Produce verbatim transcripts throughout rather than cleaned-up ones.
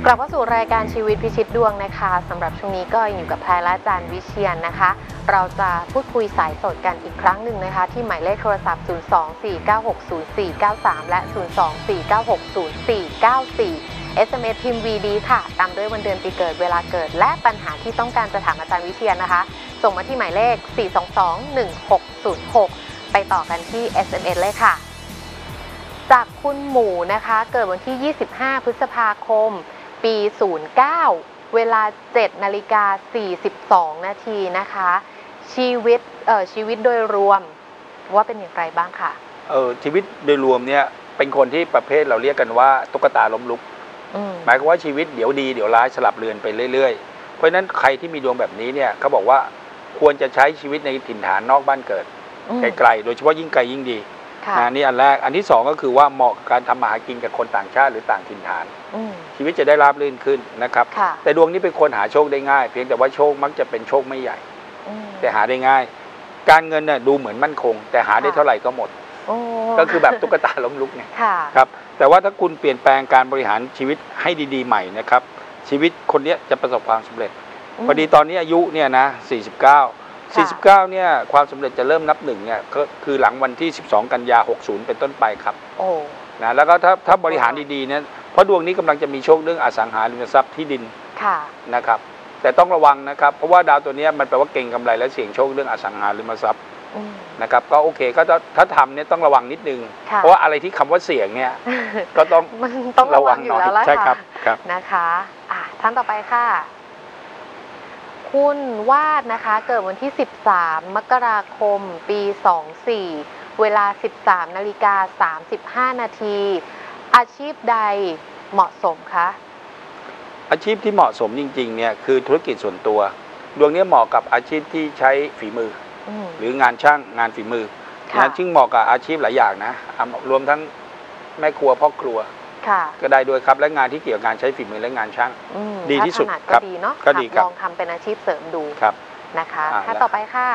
กลับเข้าสู่รายการชีวิตพิชิตดวงนะคะสำหรับช่วงนี้ก็อยู่กับแพรและอาจารย์วิเชียร นะคะเราจะพูดคุยสายสดกันอีกครั้งหนึ่งนะคะที่หมายเลขโทรศัพท์ ศูนย์ สอง สี่ เก้า หก ศูนย์ สี่ เก้า สาม และ ศูนย์ สอง สี่ เก้า หก ศูนย์ สี่ เก้า สี่ เอส เอ็ม เอส พิมพ์ วี ดี ค่ะตามด้วยวันเดือนปีเกิดเวลาเกิดและปัญหาที่ต้องการจะถามอาจารย์วิเชียรนะคะส่งมาที่หมายเลข สี่ สอง สอง หนึ่ง หก ศูนย์ หก ไปต่อกันที่ เอส เอ็ม เอส เลยค่ะจากคุณหมูนะคะเกิดวันที่ ยี่สิบห้า พฤษภาคมปี ศูนย์ เก้า เวลา เจ็ด นาฬิกา สี่สิบสอง นาทีนะคะชีวิตเอ่อชีวิตโดยรวมว่าเป็นอย่างไรบ้างค่ะเออชีวิตโดยรวมเนี่ยเป็นคนที่ประเภทเราเรียกกันว่าตุ๊กตาล้มลุกหมายความว่าชีวิตเดี๋ยวดีเดี๋ยวร้ายสลับเรือนไปเรื่อยๆเพราะฉะนั้นใครที่มีดวงแบบนี้เนี่ยเขาบอกว่าควรจะใช้ชีวิตในถิ่นฐานนอกบ้านเกิดไกลๆโดยเฉพาะยิ่งไกลยิ่งดีนะนี่อันแรกอันที่สองก็คือว่าเหมาะกับการทำมาหากินกับคนต่างชาติหรือต่างถิ่นฐานชีวิตจะได้ราบรื่นขึ้นนะครับแต่ดวงนี้เป็นคนหาโชคได้ง่ายเพียงแต่ว่าโชคมักจะเป็นโชคไม่ใหญ่แต่หาได้ง่ายการเงินเนี่ยดูเหมือนมั่นคงแต่หาได้เท่าไหร่ก็หมดก็คือแบบตุ๊กตาล้มลุกเนี่ยครับแต่ว่าถ้าคุณเปลี่ยนแปลงการบริหารชีวิตให้ดีๆใหม่นะครับชีวิตคนนี้จะประสบความสำเร็จพอดีตอนนี้อายุเนี่ยนะสี่สิบเก้า สี่สิบเก้าเนี่ยความสำเร็จจะเริ่มนับหนึ่งเนี่ยก็คือหลังวันที่สิบสองกันยาหกสิบเป็นต้นไปครับโอ้นะแล้วก็ถ้าถ้าบริหารดีๆเนี่ยเพราะดวงนี้กำลังจะมีโชคเรื่องอสังหาริมทรัพย์ที่ดินค่ะนะครับแต่ต้องระวังนะครับเพราะว่าดาวตัวนี้มันแปลว่าเก่งกำไรและเสี่ยงโชคเรื่องอสังหาริมทรัพย์นะครับก็โอเคก็ถ้าทำเนี่ยต้องระวังนิดนึงเพราะว่าอะไรที่คำว่าเสี่ยงเนี่ยก็ต้องต้องระวังอยู่แล้วล่ะใช่ครับครับนะคะอ่ะท่านต่อไปค่ะคุณวาดนะคะเกิดวันที่สิบสามมกราคมปีสองสี่ เวลา สิบสามนาฬิกาสามสิบห้า นาทีอาชีพใดเหมาะสมคะอาชีพที่เหมาะสมจริงๆเนี่ยคือธุรกิจส่วนตัวดวงนี้เหมาะกับอาชีพที่ใช้ฝีมือหรืองานช่างงานฝีมือนะซึ่งเหมาะกับอาชีพหลายอย่างนะรวมทั้งแม่ครัวพ่อครัวก็ได้ด้วยครับและงานที่เกี่ยวกับการใช้ฝีมือและงานช่างดีที่สุดครับก็ดีเนาะลองทำเป็นอาชีพเสริมดูนะคะถ้าต่อไปค่ะ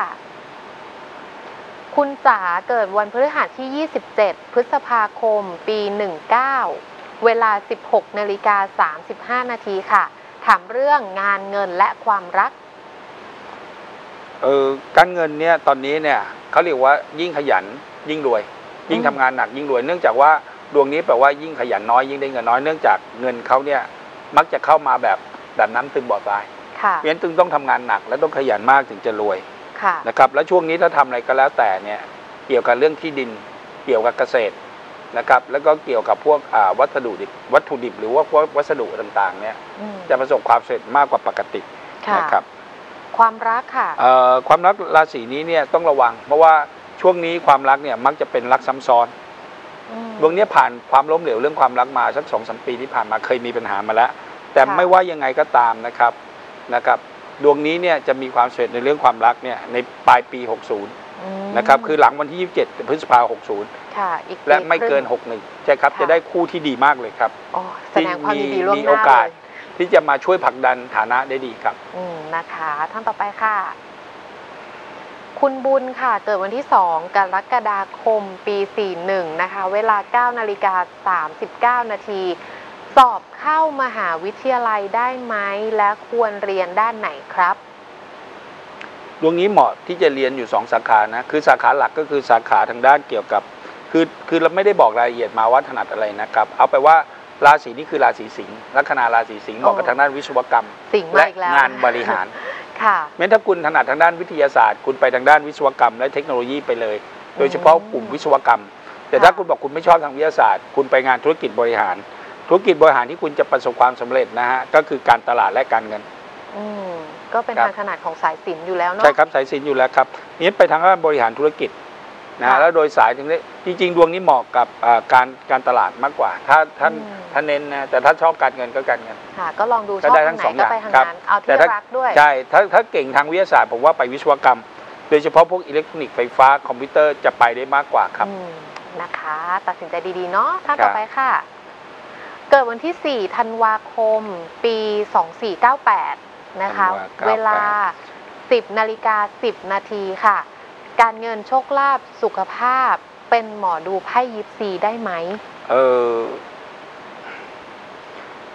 คุณจ๋าเกิดวันพฤหัสที่ยี่สิบเจ็ดพฤษภาคมปีหนึ่งเก้าเวลา สิบหกนาฬิกาสามสิบห้า นาทีค่ะถามเรื่องงานเงินและความรักเออการเงินเนี่ยตอนนี้เนี่ยเขาเรียกว่ายิ่งขยันยิ่งรวยยิ่งทำงานหนักยิ่งรวยเนื่องจากว่าดวงนี้แปลว่ายิ่งขยันน้อยยิ่งได้เงินน้อยเนื่องจากเงินเขาเนี่ยมักจะเข้ามาแบบแบบน้ำตึงบ่อทรายเพราะฉะนั้นตึงต้องทำงานหนักและต้องขยันมากถึงจะรวยนะครับแล้วช่วงนี้ถ้าทำอะไรก็แล้วแต่เนี่ยเกี่ยวกับเรื่องที่ดินเกี่ยวกับเกษตรนะครับแล้วก็เกี่ยวกับพวกวัสดุดิบวัตถุดิบหรือว่าพวกวัสดุต่างๆเนี่ยจะประสบความสำเร็จมากกว่าปกตินะครับความรักค่ะความรักราศีนี้เนี่ยต้องระวังเพราะว่าช่วงนี้ความรักเนี่ยมักจะเป็นรักซ้ำซ้อนดวงนี้ผ่านความล้มเหลวเรื่องความรักมาสักสองสามปีที่ผ่านมาเคยมีปัญหามาแล้วแต่ไม่ว่ายังไงก็ตามนะครับนะครับดวงนี้เนี่ยจะมีความสำเร็จในเรื่องความรักเนี่ยในปลายปีหกสิบนะครับคือหลังวันที่ยี่สิบเจ็ดพฤษภาคมหกสิบและไม่เกินหกสิบเอ็ดใช่ครับจะได้คู่ที่ดีมากเลยครับที่มีมีโอกาสที่จะมาช่วยผลักดันฐานะได้ดีครับอืมนะคะท่านต่อไปค่ะคุณบุญค่ะเกิดวันที่สองกรกฎาคมปีสี่สิบเอ็ดนะคะเวลา เก้านาฬิกาสามสิบเก้า นาทีสอบเข้ามหาวิทยาลัยได้ไหมและควรเรียนด้านไหนครับดวงนี้เหมาะที่จะเรียนอยู่สองสาขานะคือสาขาหลักก็คือสาขาทางด้านเกี่ยวกับคือคือเราไม่ได้บอกรายละเอียดมาว่าถนัดอะไรนะครับเอาไปว่าราศีนี้คือราศีสิงห์ลัคนาราศีสิงห์เหมาะกับทางด้านวิศวกรรมและงานบริหารค่ะแม้ถ้าคุณถนัดทางด้านวิทยาศาสตร์คุณไปทางด้านวิศวกรรมและเทคโนโลยีไปเลยโดยเฉพาะกลุ่มวิศวกรรมแต่ถ้าคุณบอกคุณไม่ชอบทางวิทยาศาสตร์คุณไปงานธุรกิจบริหารธุรกิจบริหารที่คุณจะประสบความสำเร็จนะฮะก็คือการตลาดและการเงินอืมก็เป็นทางถนัดของสายศิลป์อยู่แล้วเนาะใช่ครับสายศิลป์อยู่แล้วครับนี้ไปทางด้านบริหารธุรกิจนะแล้วโดยสายถึงนี้จริงๆดวงนี้เหมาะกับการการตลาดมากกว่าถ้าท่านท่านเน้นนะแต่ถ้าชอบการเงินก็การเงินค่ะก็ลองดูชอบทางไหนก็ไปทางนั้นเอาที่รักด้วยใช่ถ้าถ้าเก่งทางวิทยาศาสตร์ผมว่าไปวิศวกรรมโดยเฉพาะพวกอิเล็กทรอนิกส์ไฟฟ้าคอมพิวเตอร์จะไปได้มากกว่าครับนะคะตัดสินใจดีๆเนาะท่านต่อไปค่ะเกิดวันที่สี่ธันวาคมปีสองสี่เก้าแปดนะคะเวลา สิบนาฬิกาสิบ นาทีค่ะการเงินโชคลาภสุขภาพเป็นหมอดูไพ่ยิปซีได้ไหมเออ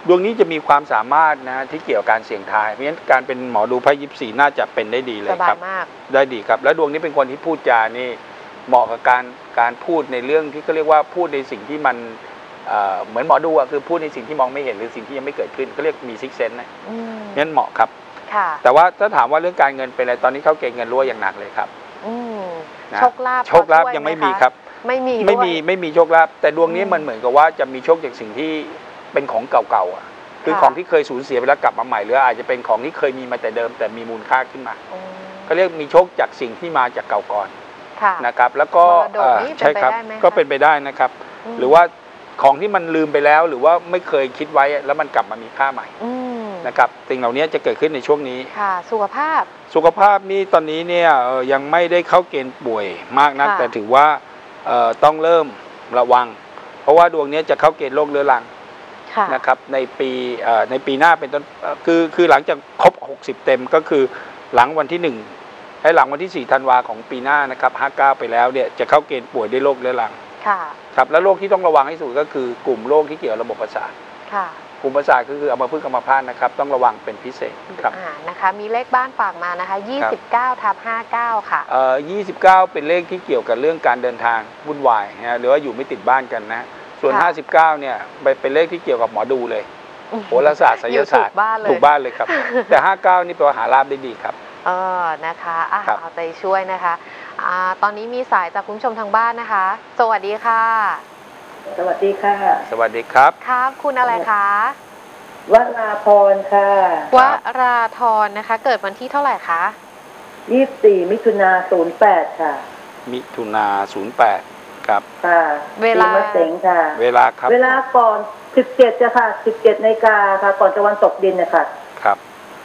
ดวงนี้จะมีความสามารถนะที่เกี่ยวกับการเสี่ยงทายเพราะฉะนั้นการเป็นหมอดูไพ่ยิปซีน่าจะเป็นได้ดีเลยครับมากได้ดีครับแล้วดวงนี้เป็นคนที่พูดจานี่เหมาะกับการการพูดในเรื่องที่เขาเรียกว่าพูดในสิ่งที่มันเหมือนหมอดูอะคือพูดในสิ่งที่มองไม่เห็นหรือสิ่งที่ยังไม่เกิดขึ้นก็เรียกมีซิกเซนนะงั้นเหมาะครับแต่ว่าถ้าถามว่าเรื่องการเงินเป็นอะไรตอนนี้เขาเก่งเงินรั่วอย่างหนักเลยครับโชคลาภโชคลาภยังไม่มีครับไม่มีไม่มีไม่มีโชคลาภแต่ดวงนี้มันเหมือนกับว่าจะมีโชคจากสิ่งที่เป็นของเก่าๆอ่ะคือของที่เคยสูญเสียไปแล้วกลับมาใหม่หรืออาจจะเป็นของที่เคยมีมาแต่เดิมแต่มีมูลค่าขึ้นมาก็เรียกมีโชคจากสิ่งที่มาจากเก่าก่อนนะครับแล้วก็ใช่ครับก็เป็นไปได้นะครับหรือว่าของที่มันลืมไปแล้วหรือว่าไม่เคยคิดไว้แล้วมันกลับมามีค่าใหม่นะครับสิ่งเหล่านี้จะเกิดขึ้นในช่วงนี้ค่ะสุขภาพสุขภาพนี่ตอนนี้เนี่ยยังไม่ได้เข้าเกณฑ์ป่วยมากนักแต่ถือว่าต้องเริ่มระวังเพราะว่าดวงนี้จะเข้าเกณฑ์โรคเรื้อรังนะครับในปีในปีหน้าเป็นต้นคือคือหลังจากครบหกสิบเต็มก็คือหลังวันที่หนึ่งและหลังวันที่สี่ธันวาของปีหน้านะครับห้าเก้าไปแล้วเนี่ยจะเข้าเกณฑ์ป่วยด้วยโรคเรื้อรังครับแล้วโรคที่ต้องระวังที่สุดก็คือกลุ่มโรคที่เกี่ยวกับระบบประสาทกลุ่มประสาทก็คืออัมพฤกษ์อัมพาตนะครับต้องระวังเป็นพิเศษครับนะคะมีเลขบ้านฝากมานะคะยี่สิบเก้าทับห้าเก้าค่ะเอ่อยี่สิบเก้าเป็นเลขที่เกี่ยวกับเรื่องการเดินทางวุ่นวายนะหรือว่าอยู่ไม่ติดบ้านกันนะส่วนห้าสิบเก้าเนี่ยเป็นเลขที่เกี่ยวกับหมอดูเลยโหราศาสตร์ไสยศาสตร์ถูกบ้านเลยครับแต่ห้าเก้านี่แปลว่าหาลาภได้ดีครับเออนะคะอ่ะเอาใจช่วยนะคะอ่าตอนนี้มีสายจากคุณผู้ชมทางบ้านนะคะสวัสดีค่ะสวัสดีค่ะสวัสดีครับครับคุณอะไรคะวราพรค่ะวราธรนะคะเกิดวันที่เท่าไหร่คะยี่สิบสี่มิถุนาศูนย์แปดค่ะมิถุนาศูนย์แปดครับค่ะเวลามะเสงค่ะเวลาครับเวลาก่อนสิบเจ็ดจ้ะค่ะสิบเจ็ดนาฬิกาค่ะก่อนตะวันตกดินนะคะครับ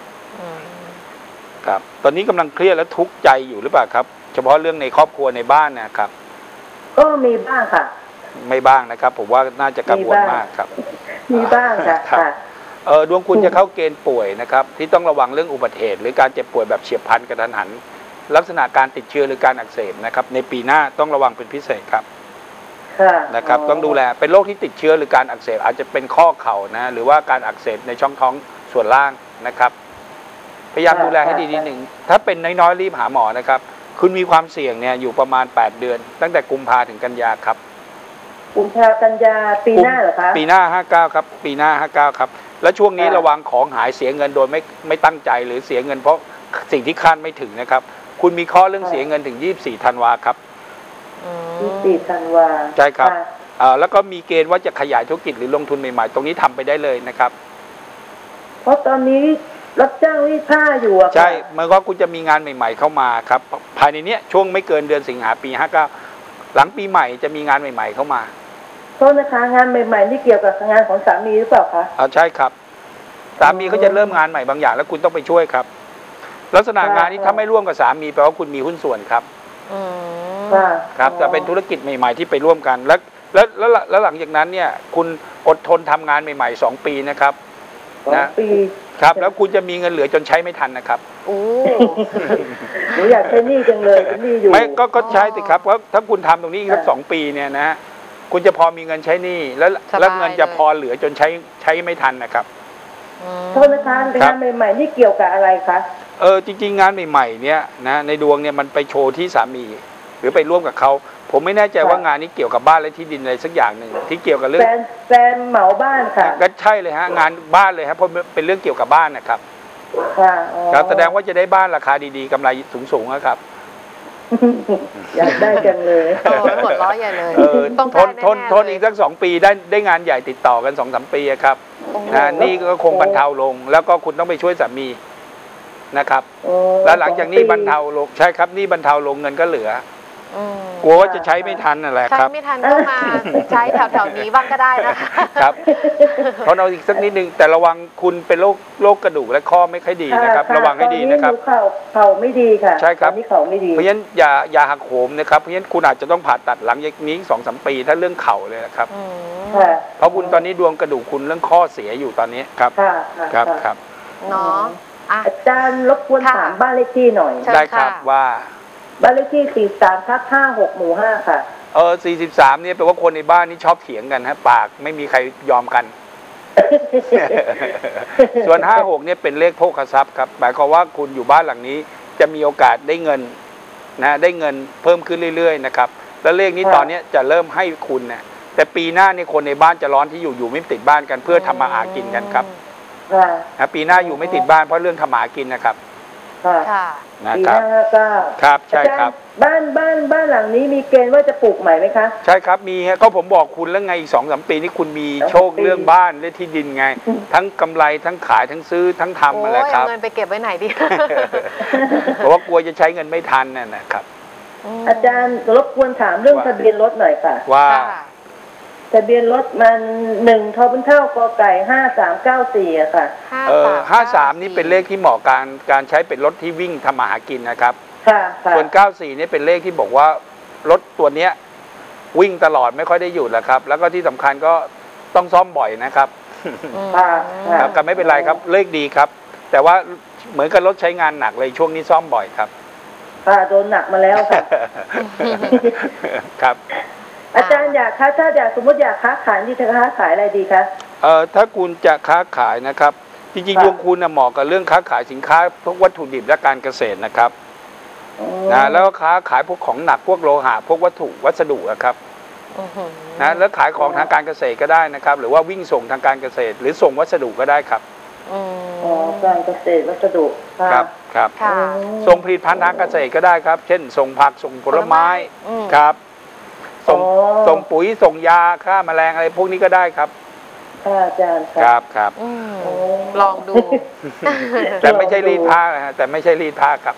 ครับตอนนี้กำลังเครียดและทุกข์ใจอยู่หรือเปล่าครับเฉพาะเรื่องในครอบครัวในบ้านนะครับก็มีบ้างค่ะไม่บ้างนะครับผมว่าน่าจะกังวลมากครับมีบ้างค่ะเออดวงคุณจะเข้าเกณฑ์ป่วยนะครับที่ต้องระวังเรื่องอุบัติเหตุหรือการเจ็บป่วยแบบเฉียบพลันกระทันหันลักษณะการติดเชื้อหรือการอักเสบนะครับในปีหน้าต้องระวังเป็นพิเศษครับนะครับต้องดูแลเป็นโรคที่ติดเชื้อหรือการอักเสบอาจจะเป็นข้อเข่านะหรือว่าการอักเสบในช่องท้องส่วนล่างนะครับพยายามดูแลให้ดีนิดหนึ่งถ้าเป็นน้อยๆรีบหาหมอนะครับคุณมีความเสี่ยงเนี่ยอยู่ประมาณแปดเดือนตั้งแต่กุมภาถึงกันยาครับกุมภากันยาปีหน้าเหรอคะปีหน้าห้าเก้าครับปีหน้าห้าเก้าครับและช่วงนี้ระวังของหายเสียเงินโดยไม่ไม่ตั้งใจหรือเสียเงินเพราะสิ่งที่คาดไม่ถึงนะครับคุณมีข้อเรื่องเสียเงินถึงยี่สิบสี่ธันวาครับยี่สิบสี่ธันวาใช่ครับแล้วก็มีเกณฑ์ว่าจะขยายธุรกิจหรือลงทุนใหม่ๆตรงนี้ทำไปได้เลยนะครับเพราะตอนนี้รับจ้างรีดผ้าอยู่อะใช่เมื่อว่าคุณจะมีงานใหม่ๆเข้ามาครับภายในนี้ช่วงไม่เกินเดือนสิงหาปีห้าเก้าหลังปีใหม่จะมีงานใหม่ๆเข้ามาโทษนะคะงานใหม่ๆที่เกี่ยวกับงานของสามีหรือเปล่าคะอ๋อใช่ครับสามีเขาจะเริ่มงานใหม่บางอย่างแล้วคุณต้องไปช่วยครับลักษณะงานนี้ถ้าไม่ร่วมกับสามีแปลว่าคุณมีหุ้นส่วนครับครับจะเป็นธุรกิจใหม่ๆที่ไปร่วมกันแล้วแล้วแล้วหลังจากนั้นเนี่ยคุณอดทนทำงานใหม่ๆสองปีนะครับนะปีครับแล้วคุณจะมีเงินเหลือจนใช้ไม่ทันนะครับโอ้หนูอยากใช้หนี้จังเลยหนี้อยู่ไม่ก็ก็ใช้สิครับเพราะถ้าคุณทำตรงนี้อีกสักสองปีเนี่ยนะคุณจะพอมีเงินใช้หนี้แล้วแล้วเงินจะพอเหลือจนใช้ใช้ไม่ทันนะครับโทษนะคะงานใหม่ๆนี่เกี่ยวกับอะไรคะเออจริงๆงานใหม่ๆเนี่ยนะในดวงเนี่ยมันไปโชว์ที่สามีหรือไปร่วมกับเขาผมไม่แน่ใจว่างานนี้เกี่ยวกับบ้านและที่ดินอะไรสักอย่างหนึ่งที่เกี่ยวกับเรื่องแฟนแฟนเหมาบ้านค่ะก็ใช่เลยฮะงานบ้านเลยครับเพราะเป็นเรื่องเกี่ยวกับบ้านนะครับค่ะครับแสดงว่าจะได้บ้านราคาดีๆกำไรสูงๆนะครับอยากได้จังเลยหมดร้อยใหญ่เลยต้องทนทนทนอีกสักสองปีได้ได้งานใหญ่ติดต่อกันสองสามปีครับนะนี่ก็คงบรรเทาลงแล้วก็คุณต้องไปช่วยสามีนะครับแล้วหลังจากนี้บรรเทาลงใช่ครับนี่บรรเทาลงเงินก็เหลือกลัวว่าจะใช้ไม่ทันนั่นแหละครับใช้ไม่ทันก็มาใช้แถวๆนี้บ้างก็ได้นะคะครับเขาเอาอีกสักนิดนึงแต่ระวังคุณเป็นโรคโรคกระดูกและข้อไม่ค่อยดีนะครับระวังให้ดีนะครับเข่าเข่าไม่ดีค่ะใช่ครับนี่เข่าไม่ดีเพราะฉะนั้นอย่าอย่าหักโหมนะครับเพราะฉะนั้นคุณอาจจะต้องผ่าตัดหลังจากนี้สองสามปีถ้าเรื่องเข่าเลยนะครับเพราะคุณตอนนี้ดวงกระดูกคุณเรื่องข้อเสียอยู่ตอนนี้ครับครับครับเนาะอาจารย์รบกวนถามบ้านเลขที่หน่อยได้ครับว่าบ้านเลขที่สี่สามทับห้าหกหมู่ห้าค่ะเออสี่สิบสามเนี่ยแปลว่าคนในบ้านนี่ชอบเถียงกันฮะปากไม่มีใครยอมกันส่วนห้าหกเนี่ยเป็นเลขโภคทรัพย์ครับหมายความว่าคุณอยู่บ้านหลังนี้จะมีโอกาสได้เงินนะได้เงินเพิ่มขึ้นเรื่อยๆนะครับแล้วเลขนี้ตอนนี้จะเริ่มให้คุณเนี่ยแต่ปีหน้านี่คนในบ้านจะร้อนที่อยู่อยู่ไม่ติดบ้านกันเพื่อทำมาหากินกันครับนะปีหน้าอยู่ไม่ติดบ้านเพราะเรื่องทำมาหากินนะครับค่ะนะครับครับใช่ครับบ้านบ้านบ้านหลังนี้มีเกณฑ์ว่าจะปลูกใหม่ไหมคะใช่ครับมีฮะก็ผมบอกคุณแล้วไงอีกสองสามปีนี้คุณมีโชคเรื่องบ้านและที่ดินไงทั้งกำไรทั้งขายทั้งซื้อทั้งทำอะไรครับเงินไปเก็บไว้ไหนดีเพราะว่ากลัวจะใช้เงินไม่ทันน่ะนะครับอาจารย์รบกวนถามเรื่องทะเบียนรถหน่อยค่ะว่าทะเบียนรถมันหนึ่งทอเป็นเท่ากอไก่ห้าสามเก้าสี่อะค่ะเออห้าสามนี่เป็นเลขที่เหมาะการการใช้เป็นรถที่วิ่งทำมาหากินนะครับค่ะส่วนเก้าสี่นี่เป็นเลขที่บอกว่ารถตัวเนี้ยวิ่งตลอดไม่ค่อยได้หยุดแล้วครับแล้วก็ที่สำคัญก็ต้องซ่อมบ่อยนะครับครับก็ไม่เป็นไรครับเลขดีครับแต่ว่าเหมือนกับรถใช้งานหนักเลยช่วงนี้ซ่อมบ่อยครับค่ะโดนหนักมาแล้วค่ะครับอาจารย์อยากค้าถ้าอยากสมมติอยากค้าขายที่จะค้าขายอะไรดีคะเอ่อถ้าคุณจะค้าขายนะครับจริงๆดวงคุณเหมาะกับเรื่องค้าขายสินค้าพวกวัตถุดิบและการเกษตรนะครับนะแล้วค้าขายพวกของหนักพวกโลหะพวกวัตถุวัสดุนะครับนะแล้วขายของทางการเกษตรก็ได้นะครับหรือว่าวิ่งส่งทางการเกษตรหรือส่งวัสดุก็ได้ครับอ๋อการเกษตรวัสดุครับครับส่งผลิตภัณฑ์ทางเกษตรก็ได้ครับเช่นส่งผักส่งผลไม้ครับส่งส่งปุ๋ยส่งยาฆ่าแมลงอะไรพวกนี้ก็ได้ครับอาจารย์ครับครับลองดูแต่ไม่ใช่รีดผ้านะฮะแต่ไม่ใช่รีดผ้าครับ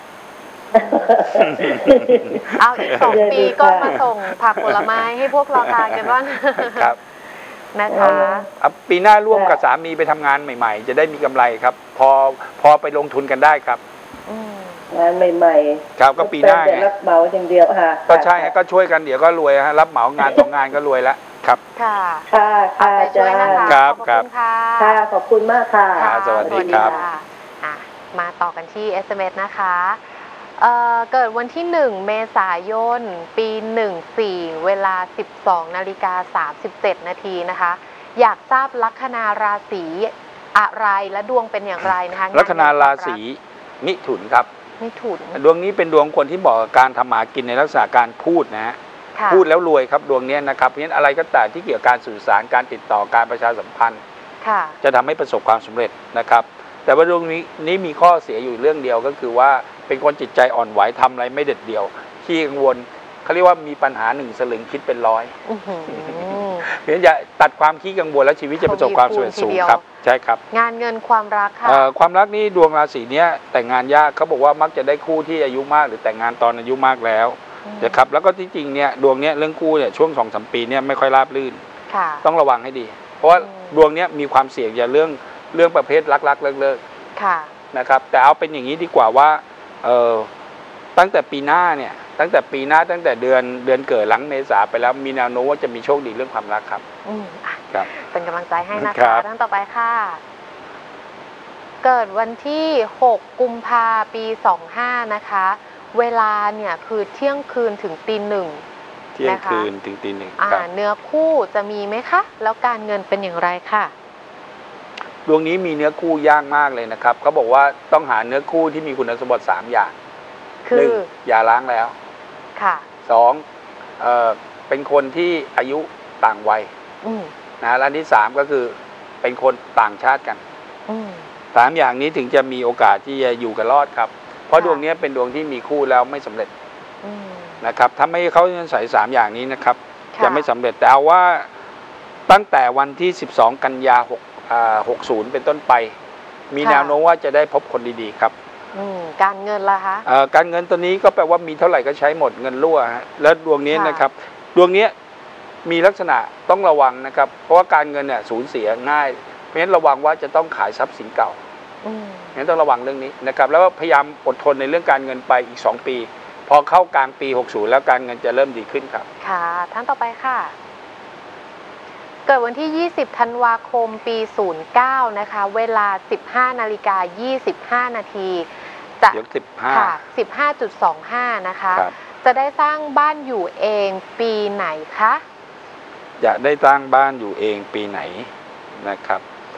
เอาอีกสองปีก็มาส่งผักผลไม้ให้พวกเราทานกันบ้างครับนะคะปีหน้าร่วมกับสามีไปทำงานใหม่ๆจะได้มีกำไรครับพอพอไปลงทุนกันได้ครับงานใหม่ๆครับก็ปีหน้าไงรับเหมาอย่างเดียวค่ะก็ใช่ฮะก็ช่วยกันเดี๋ยวก็รวยฮะรับเหมางานสองงานก็รวยแล้วครับค่ะค่ะค่ะอาจารย์ครับครับค่ะขอบคุณมากค่ะสวัสดีครับมาต่อกันที่ เอส เอ็ม เอส นะคะเอ่อเกิดวันที่หนึ่งเมษายนปีหนึ่งสี่เวลาสิบสองนาฬิกาสามสิบเจ็ดนาทีนะคะอยากทราบลัคนาราศีอะไรและดวงเป็นอย่างไรนะคะลัคนาราศีมิถุนครับมิถุนดวงนี้เป็นดวงคนที่เหมาะกับการทำหากินในลักษณะการพูดนะฮะพูดแล้วรวยครับดวงนี้นะครับเพราะฉะนั้นอะไรก็ตามที่เกี่ยวกับการสื่อสารการติดต่อการประชาสัมพันธ์จะทำให้ประสบความสำเร็จนะครับแต่ว่าดวงนี้นี้มีข้อเสียอยู่เรื่องเดียวก็คือว่าเป็นคนจิตใจอ่อนไหวทำอะไรไม่เด็ดเดี่ยวขี้กังวลเขาเรียกว่ามีปัญหาหนึ่งสลึงคิดเป็นร้อยเพราะฉะนั้นอย่าตัดความขี้กังวลแล้วชีวิตจะประสบความสำเร็จสูงครับใช่ครับงานเงินความรักค่ะความรักนี่ดวงราศีนี้แต่งงานยากเขาบอกว่ามักจะได้คู่ที่อายุมากหรือแต่งงานตอนอายุมากแล้วนะครับแล้วก็ที่จริงเนี่ยดวงนี้เรื่องคู่เนี่ยช่วงสองสามปีเนี่ยไม่ค่อยราบรื่นต้องระวังให้ดีเพราะว่าดวงนี้มีความเสี่ยงอย่าเรื่องเรื่องประเภทรักๆเลิกๆนะครับแต่เอาเป็นอย่างนี้ดีกว่าว่าเออตั้งแต่ปีหน้าเนี่ยตั้งแต่ปีหน้าตั้งแต่เดือนเดือนเกิดหลังเมษาไปแล้วมีแนวโน้มว่าจะมีโชคดีเรื่องความรักครับอืมครับเป็นกำลังใจให้นะคะท่านต่อไปค่ะเกิดวันที่หกกุมภาปีสองห้านะคะเวลาเนี่ยคือเที่ยงคืนถึงตีหนึ่งเที่ยงคืนถึงตีหนึ่งอ่าเนื้อคู่จะมีไหมคะแล้วการเงินเป็นอย่างไรค่ะดวงนี้มีเนื้อคู่ยากมากเลยนะครับเขาบอกว่าต้องหาเนื้อคู่ที่มีคุณสมบัติสามอย่างหนึ่งอย่าล้างแล้วค่ะสองเอ่อเป็นคนที่อายุต่างวัยนะและที่สามก็คือเป็นคนต่างชาติกันสามอย่างนี้ถึงจะมีโอกาสที่จะอยู่กันรอดครับเพราะดวงนี้เป็นดวงที่มีคู่แล้วไม่สำเร็จนะครับถ้าไม่เขาใส่สามอย่างนี้นะครับจะไม่สำเร็จแต่เอาว่าตั้งแต่วันที่สิบสองกันยาหกหกศูนย์เป็นต้นไปมีแนวโน้มว่าจะได้พบคนดีๆครับการเงินล่ะคะการเงินตัวนี้ก็แปลว่ามีเท่าไหร่ก็ใช้หมดเงินรั่วฮะแล้วดวงนี้นะครับดวงนี้มีลักษณะต้องระวังนะครับเพราะว่าการเงินเนี่ยสูญเสียง่ายเพราะฉะนั้นระวังว่าจะต้องขายทรัพย์สินเก่างั้นต้องระวังเรื่องนี้นะครับแล้วพยายามอดทนในเรื่องการเงินไปอีกสองปีพอเข้ากลางปีหกสิบแล้วการเงินจะเริ่มดีขึ้นครับค่ะท่านต่อไปค่ะเกิดวันที่ยี่สิบธันวาคมปีศูนย์เก้านะคะเวลา สิบห้านาฬิกายี่สิบห้านาทีจะสิบห้าค่ะ สิบห้าจุดสองห้า นะคะจะได้สร้างบ้านอยู่เองปีไหนคะจะได้สร้างบ้านอยู่เองปีไหนนะครับ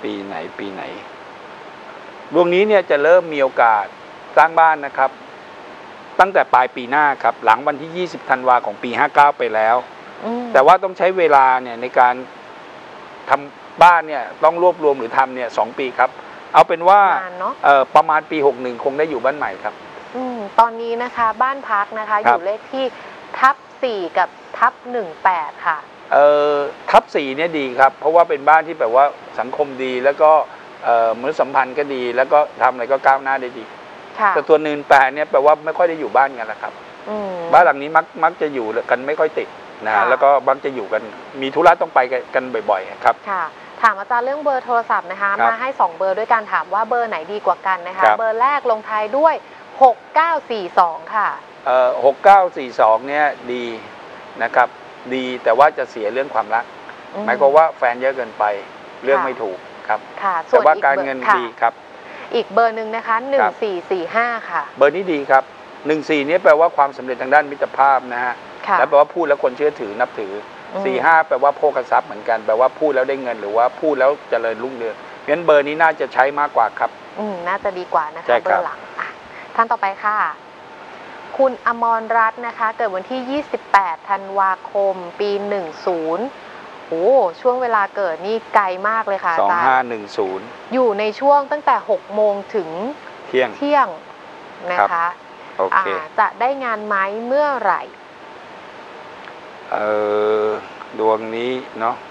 ปีไหนปีไหนดวงนี้เนี่ยจะเริ่มมีโอกาสสร้างบ้านนะครับตั้งแต่ปลายปีหน้าครับหลังวันที่ยี่สิบธันวาของปีห้าเก้าไปแล้วแต่ว่าต้องใช้เวลาเนี่ยในการทำบ้านเนี่ยต้องรวบรวมหรือทำเนี่ยสองปีครับเอาเป็นว่าเอ่อประมาณปีหกหนึ่งคงได้อยู่บ้านใหม่ครับอืมตอนนี้นะคะบ้านพักนะคะอยู่เลขที่ทับสี่กับทับหนึ่งแปดค่ะเอ่อทับสี่เนี่ยดีครับเพราะว่าเป็นบ้านที่แบบว่าสังคมดีแล้วก็เอ่อมนุษยสัมพันธ์ก็ดีแล้วก็ทำอะไรก็ก้าวหน้าได้ดีแต่ตัวหนึ่งแปดเนี่ยแปลว่าไม่ค่อยได้อยู่บ้านกันแล้วครับบ้านหลังนี้มักมักจะอยู่กันไม่ค่อยติดนะแล้วก็มักจะอยู่กันมีธุระต้องไปกันบ่อยๆครับค่ะถามอาจารย์เรื่องเบอร์โทรศัพท์นะคะมาให้สองเบอร์ด้วยการถามว่าเบอร์ไหนดีกว่ากันนะคะเบอร์แรกลงท้ายด้วยหกเก้าสี่สองค่ะเอ่อหกเก้าสี่สองเนี่ยดีนะครับดีแต่ว่าจะเสียเรื่องความรักหมายความว่าแฟนเยอะเกินไปเรื่องไม่ถูกครับแต่ว่าการเงินดีครับอีกเบอร์หนึ่งนะคะหนึ่งสี่สี่ห้าค่ะเบอร์นี้ดีครับหนึ่งสี่นี้แปลว่าความสำเร็จทางด้านมิตรภาพนะฮะแล้วแปลว่าพูดแล้วคนเชื่อถือนับถือสี่ห้าแปลว่าโภคทรัพย์เหมือนกันแปลว่าพูดแล้วได้เงินหรือว่าพูดแล้วเจริญรุ่งเรืองงั้นเบอร์นี้น่าจะใช้มากกว่าครับอืมน่าจะดีกว่านะคะเบอร์หลังอ่ะท่านต่อไปค่ะคุณอมรรัตน์นะคะเกิดวันที่ยี่สิบแปดธันวาคมปีหนึ่งศูนย์โอ้ช่วงเวลาเกิดนี่ไกลมากเลยค่ะอาจารย์สองห้าหนึ่งศูนย์อยู่ในช่วงตั้งแต่หกโมงถึงเที่ยงเที่ยงนะคะโอเคจะได้งานไหมเมื่อไหร่เออดวงนี้เนาะ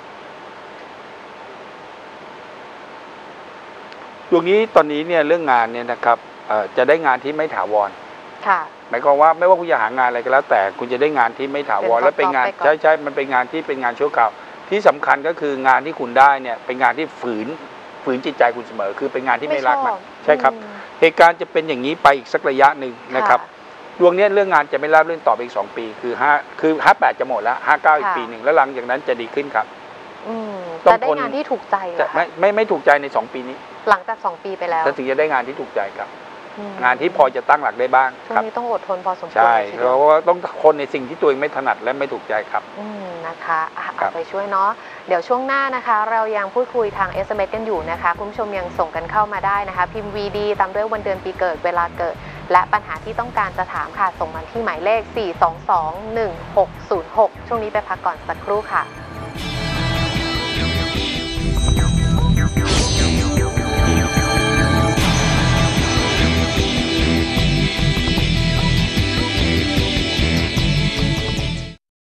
ดวงนี้ตอนนี้เนี่ยเรื่องงานเนี่ยนะครับจะได้งานที่ไม่ถาวรค่ะหมายความว่าไม่ว่าคุณจะหางานอะไรก็แล้วแต่คุณจะได้งานที่ไม่ถาวรและเป็นงานใช่ใช่มันเป็นงานที่เป็นงานชั่วคราวที่สำคัญก็คืองานที่คุณได้เนี่ยเป็นงานที่ฝืนฝืนจิตใจคุณเสมอคือเป็นงานที่ไม่รักมันใช่ครับเหตุการณ์จะเป็นอย่างนี้ไปอีกสักระยะหนึ่งนะครับดวงนี้เรื่องงานจะไม่ราบรื่นต่อไปอีกสองปีคือห้าคือห้าแปดจะหมดแล้วห้าเก้าอีกปีหนึ่งแล้วหลังจากนั้นจะดีขึ้นครับต้องได้งานที่ถูกใจไม่ไม่ไม่ถูกใจในสองปีนี้หลังจากสองปีไปแล้วถึงจะได้งานที่ถูกใจครับงานที่พอจะตั้งหลักได้บ้างช่วงนี้ต้องอดทนพอสมควรใช่เพราะว่าต้องคนในสิ่งที่ตัวเองไม่ถนัดและไม่ถูกใจครับอืมนะคะเอาไปช่วยเนาะเดี๋ยวช่วงหน้านะคะเรายังพูดคุยทาง เอส เอ็ม เอส กันอยู่นะคะคุณผู้ชมยังส่งกันเข้ามาได้นะคะพิมพ์ วี ดี ตามด้วยวันเดือนปีเกิดเวลาเกิดและปัญหาที่ต้องการจะถามค่ะส่งมาที่หมายเลขสี่ สอง สอง หนึ่ง หก ศูนย์ หกช่วงนี้ไปพักก่อนสักครู่ค่ะ